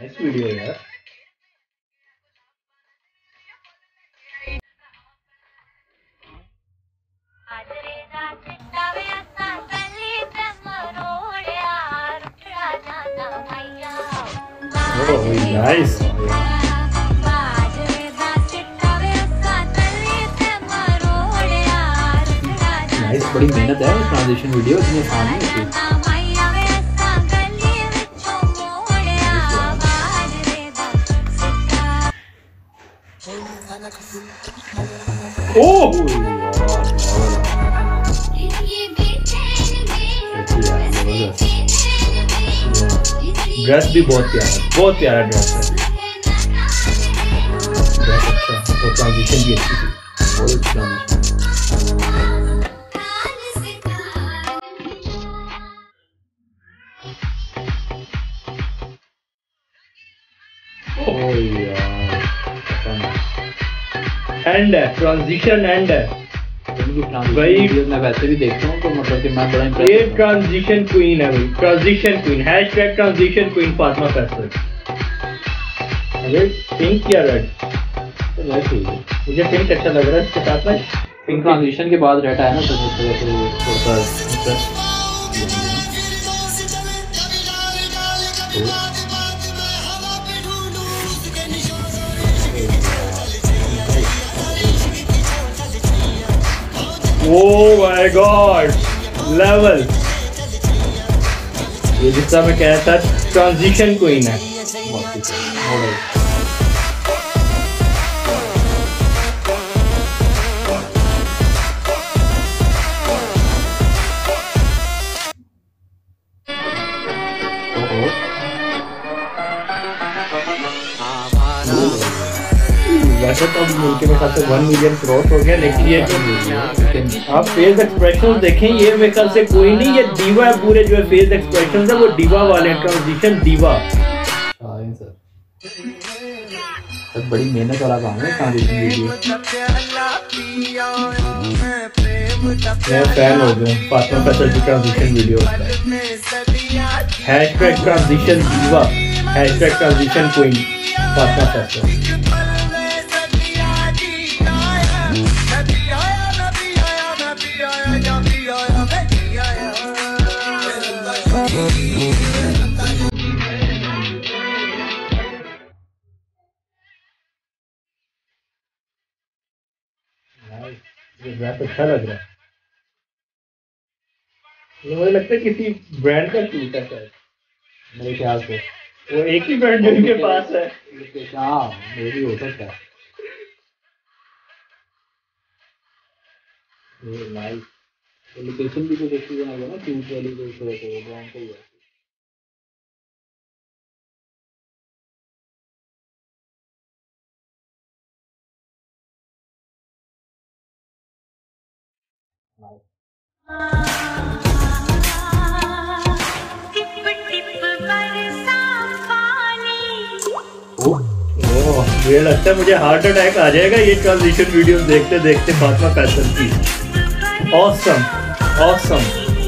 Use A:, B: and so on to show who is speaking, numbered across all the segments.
A: Nice video यार। Oh nice. Nice, बड़ी मेहनत है ट्रांजिशन वीडियो, इतनी आसान नहीं होती। ओह ड्रेस भी बहुत प्यारा ड्रेस है। ड्रेस अच्छा और ट्रांजिशन भी अच्छी थी, बहुत अच्छी ट्रांजिशन। ओह यार एंड है, ट्रांजिशन एंड है भाई। मैं वैसे भी देखता हूँ तो मतलब कि मैं बड़ा इंप्रेस। ये ट्रांजिशन क्वीन है भाई, transition queen, hashtag transition queen Fatima Faisal. अरे पिंक या रेड? रेड ठीक है, मुझे पिंक अच्छा लग रहा है इसके साथ में। पिंक ट्रांजिशन के बाद रेड आया ना तो थोड़ा सा ओह माय गॉड लेवल। ये जितना मैं कह रहा था ट्रांजिशन क्वीन है। वैसे तो मुल्क में ख्याल से 1 मिलियन क्रॉस हो गया, लेकिन ये आप फेस एक्सप्रेशन देखें, ये मेरे ख्याल से कोई नहीं, ये दीवा है पूरे जो है फेस एक्सप्रेशन है वो दीवा वाले, ट्रांजिशन दीवा। सर बड़ी मेहनत वाला काम है ट्रांजिशन वीडियो। मैं फैन हो गया फातिमा फैसल की transition video. Hashtag transition diva, hashtag transition queen Fatima Faisal. ये ड्रेस अच्छा लग रहा है, मुझे लगता है किसी ब्रांड का सूट है शायद, मेरे ख्याल से वो एक ही ब्रांड जिनके पास है। हाँ ये भी हो सकता है। नाइस, लोकेशन भी तो देखी जाएगा ना सूट वाली, जो ब्रांड का ही है। मुझे लगता है मुझे हार्ट अटैक आ जाएगा ये ट्रांजिशन वीडियोस देखते देखते फातिमा फैसल की। ऑसम ऑसम,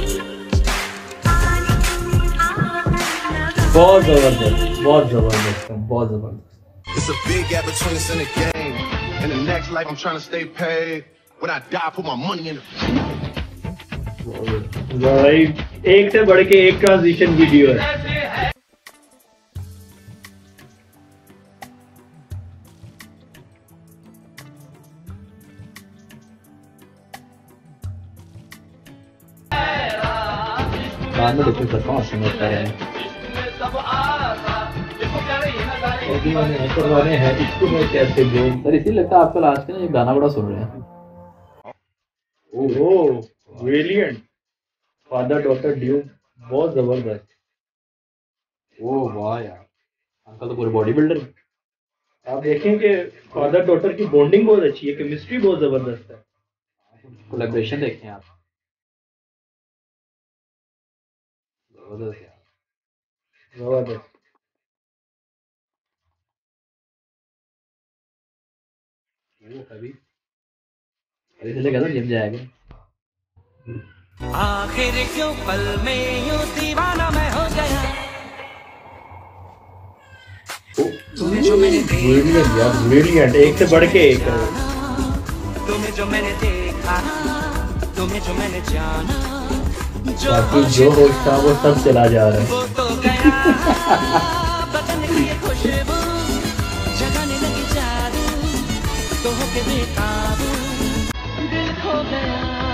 A: बहुत जबरदस्त, बहुत जबरदस्त, बहुत जबरदस्त। It's a big gap between us in the game. In the next life, I'm trying to stay paid. When I die, put my money in the. भाई एक से बढ़ के एक ट्रांजिशन वीडियो है। बाद में डिस्कस करता हूँ समझता है। करवाने हैं इसको मैं कैसे बोल सर, इसी लगता है आपका लास्ट का ये गाना बड़ा सुन रहे हैं। Oh brilliant, father daughter duke, बहुत जबरदस्त। ओह वाह यार, अंकल तो पूरे बॉडी बिल्डर। आप देखें कि फादर डॉटर की बॉन्डिंग बहुत अच्छी है, केमिस्ट्री बहुत जबरदस्त है। कोलैबोरेशन देखें आप, जबरदस्त यार, जबरदस्त। अभी से कहता जिम जाएगा। आखिर क्यों पल में यूं दीवाना मैं हो गया। ब्रिलियंट यार, ब्रिलियंट, एक से बढ़ के एक है।
B: तुम्हें जो मैंने देखा, तुम्हें जो मैंने जाना,
A: बाकी जो होश था वो सब चला जा रहा है।
B: वो तो गया बदन की ये खुशबू जगाने लगी जादू, तो होके बेकाबू दिल खो गया।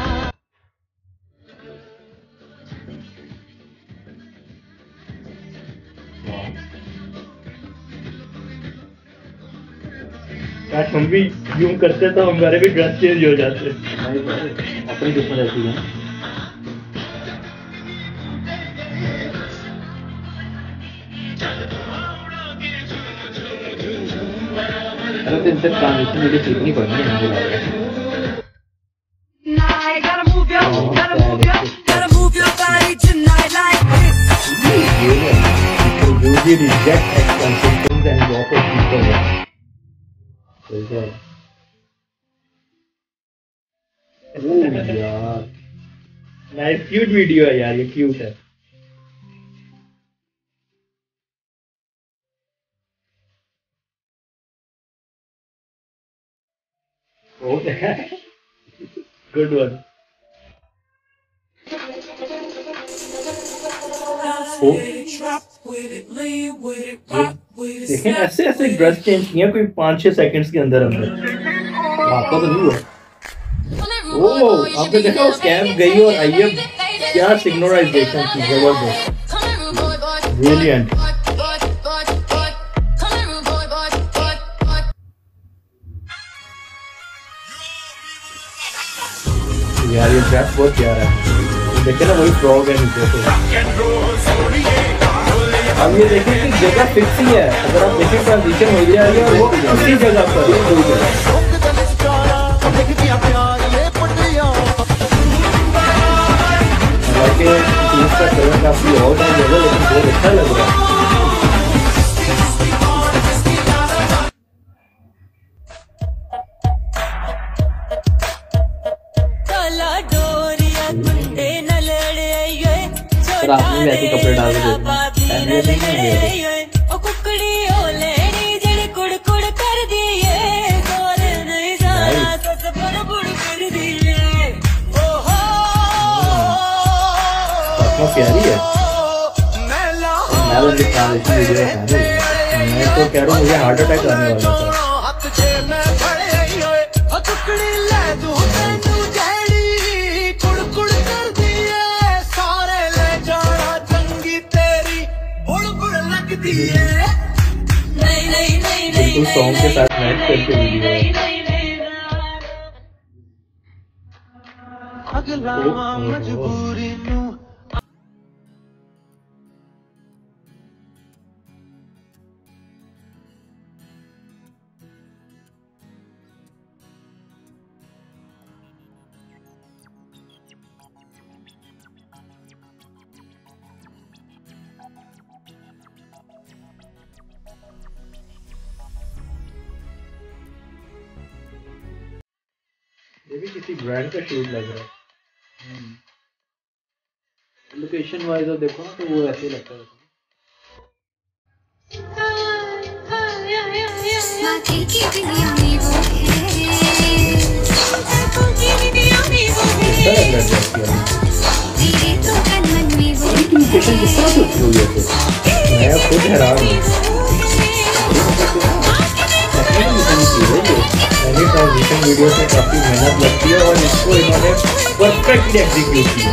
A: काश हम भी यूं करते तो हमारे भी ड्रेस चेंज हो जाते। अपनी किस्मत ऐसी है। अरे तो इनसे ट्रांजिशन वीडियो सीखनी पड़नी है मुझे लग रहा है। You reject expensive things and go for cheaper ones. यार नाइस, क्यूट वीडियो है यार, ये क्यूट है। Good one. देखें ऐसे ऐसे ड्रेस चेंज किया कोई 5-6 सेकंड्स के अंदर अंदर। आपका तो नहीं हुआ। ओह आपने देखा वो स्कैम गई और आई है, क्या सिग्नलाइजेशन की, जबरदस्त, ब्रिलियंट। यार ये ड्रेस बहुत प्यारा है, देखे ना वही फ्रॉक है नीचे से। अब ये देखें कि जगह फिक्स ही है, अगर आप देखें ट्रांजिशन हो जा रही है और वो उसी जगह पर हालांकि इसका कलर काफी और टाइम लगा लेकिन बहुत अच्छा लग रहा है। आपने भी ऐसे कपड़े डाल के प्यारी है। मैं तो कह रहा हूँ मुझे हार्ट अटैक आने वाला था। बिल्कुल सॉन्ग के साथ मैच करके वीडियो है। ये भी किसी ब्रांड का शूट लग रहा है। लोकेशन वाइज और देखो ना तो वो ऐसे ही लगता है। लोकेशन किस तरह से हुई है, मैं खुद हैरान हूँ। ट्रांजिशन वीडियो में काफी मेहनत लगती है और इसको इन्होंने परफेक्टली एग्जीक्यूट किया।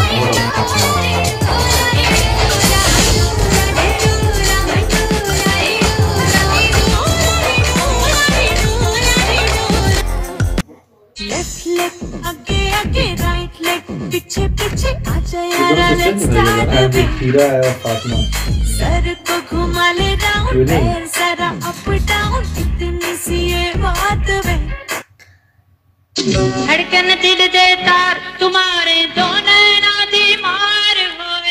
B: पीछे पीछे आजा यारा, लेट्स स्टार्ट
A: हीरा है और फातिमा।
B: सर को घुमा ले राउंड, जरा अप डाउन, इतनी सी ये बात वे। धड़कन दिल दे तार तुम्हारे दो नैना दीवार होवे,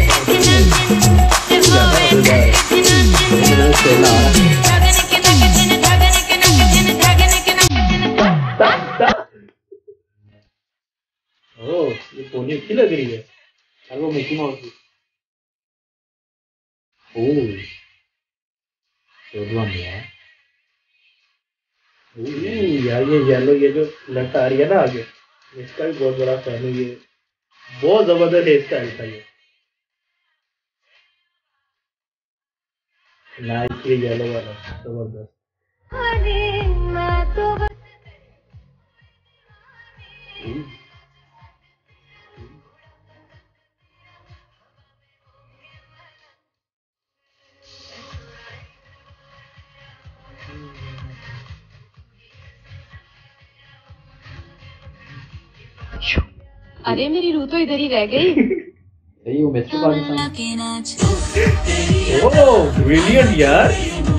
A: ओह ये पोनी अच्छी लग रही है। और वो मिकी माउस की। ओह शेरवान है
C: यार ये येलो, ये जो लड़का आ रही है ना आगे, इसका भी बहुत बड़ा फैन है। ये बहुत जबरदस्त हेयर स्टाइल था ये। नाइस, ये येलो वाला जबरदस्त।
D: अरे मेरी रूह तो इधर ही रह गई।
A: यही वो मिस्टर पाकिस्तान।
C: ओह ब्रिलियंट यार।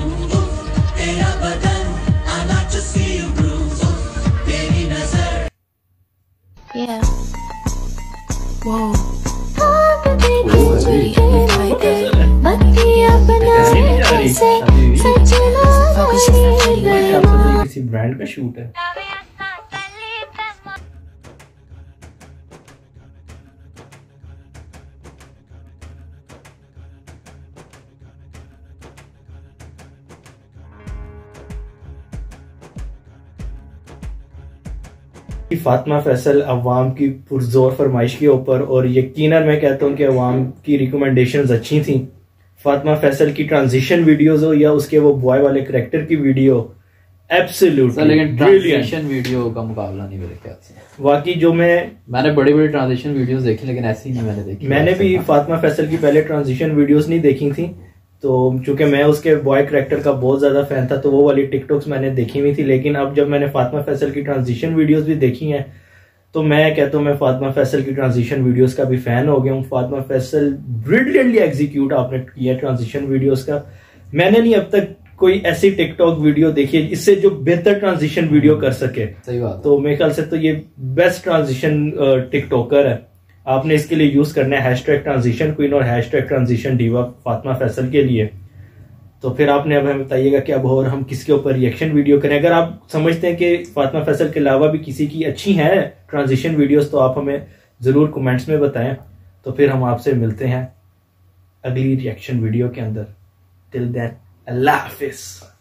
D: Yeah. Whoa.
C: किसी ब्रांड का शूट है। फातिमा फैसल अवाम की पुरजोर फरमाइश के ऊपर, और यकीनन मैं कहता हूँ कि अवाम की रिकमेंडेशंस अच्छी थी। फातिमा फैसल की ट्रांजिशन वीडियोस हो या उसके वो बॉय वाले करैक्टर की वीडियो, एब्सोल्युटली
A: लेकिन ट्रांजिशन वीडियो का मुकाबला नहीं मेरे ख्याल से।
C: वाकई जो
A: मैंने बड़ी बड़ी ट्रांजिशन वीडियोस देखी, लेकिन ऐसी नहीं मैंने देखी।
C: मैंने भी फातिमा फैसल की पहले ट्रांजिशन वीडियोस नहीं देखी थी, तो चूंकि मैं उसके बॉय करैक्टर का बहुत ज्यादा फैन था तो वो वाली टिकटॉक्स मैंने देखी हुई थी। लेकिन अब जब मैंने फातिमा फैसल की ट्रांजिशन वीडियोस भी देखी हैं तो मैं कहता हूँ मैं फातिमा फैसल की ट्रांजिशन वीडियोस का भी फैन हो गया हूँ। फातिमा फैसल ब्रिलियंटली एग्जीक्यूट आपने किया ट्रांजिशन वीडियोस का। मैंने नहीं अब तक कोई ऐसी टिकटॉक वीडियो देखी है इससे जो बेहतर ट्रांजिशन वीडियो कर सके।
A: सही बात।
C: तो मेरे ख्याल से तो ये बेस्ट ट्रांजिशन टिकटॉकर है। आपने इसके लिए यूज करना है हैशटैग ट्रांजिशन क्वीन और hashtag transition diva Fatima Faisal के लिए। तो फिर आपने अब हमें बताइएगा कि अब और हम किसके ऊपर रिएक्शन वीडियो करें। अगर आप समझते हैं कि फातिमा फैसल के अलावा भी किसी की अच्छी है ट्रांजिशन वीडियोस तो आप हमें जरूर कमेंट्स में बताएं। तो फिर हम आपसे मिलते हैं अगली रिएक्शन वीडियो के अंदर। टिल देन अल्लाह हाफिज।